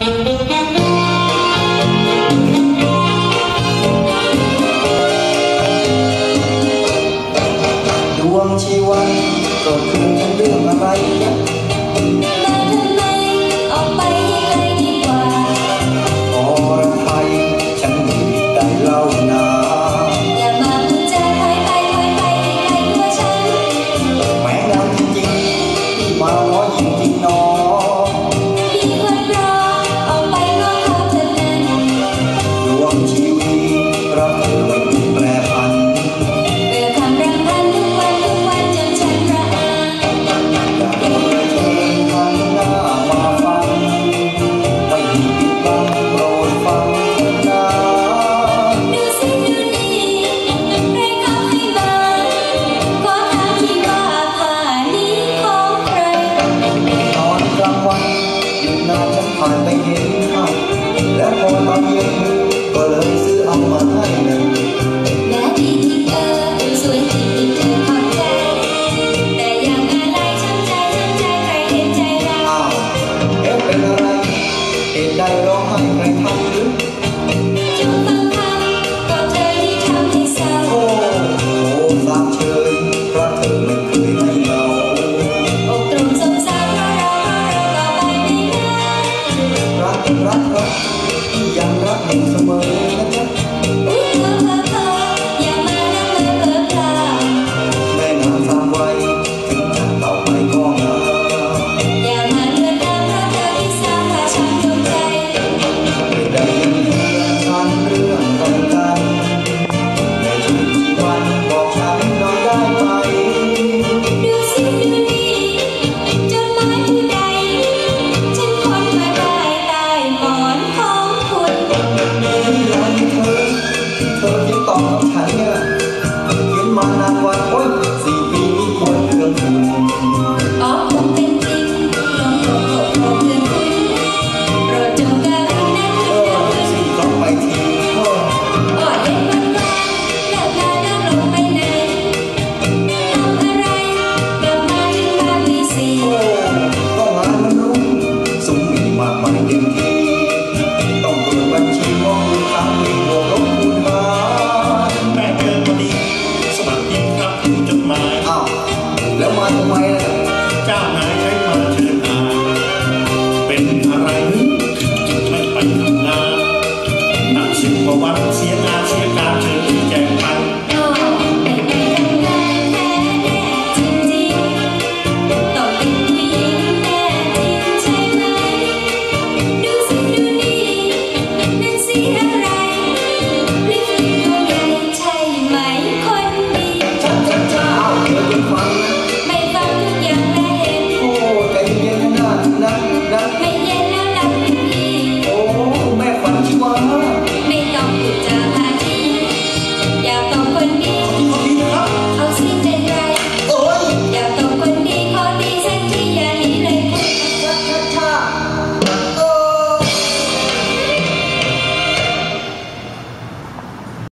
ดวงชีวันก็คืนฉันเรื่องอะไรนะมาทำไมออกไปให้ไกลดีกว่าอรไทยฉันมีได้เล่านาอย่ามาพูดจาถอยไปให้ไกลตัวฉันแม้นานจริงๆที่มาง้อยิ่งจริงน้อมีคนรอออกไปง้อเขาเถิดนั้นดวงชีวิตรักเธอไม่มีแปรผันเบื่อคำรำพันทุกวันจนฉันระอาอยากเธอหันหน้ามาฟังไม่มีปิดบังโปรดฟังเถิดนาดูสิดูนี่ใครเขาให้มาขอถามทีว่าผ้านี้ของใครนอนกลางวันหยุดนานฉันผ่านไปเห็นเขาแล้วพอตอนเย็นก็เลยซื้อเอามาให้หนึ่งแม้ดีที่สวยจริงที่เธอขอบใจแต่ยังอะไรช้ำใจใครเห็นใจเราอ้าวเป็นอะไรเหตุใดร้องไห้ใครทำหรือจงฟังคำก็เธอที่ทำให้เศร้าโอ้สามเชยเพราะเธอไม่เคยให้เราอกตรงสงสารเพราะเราต่อไปไม่ได้รักที่ยังรักอยู่เสมอ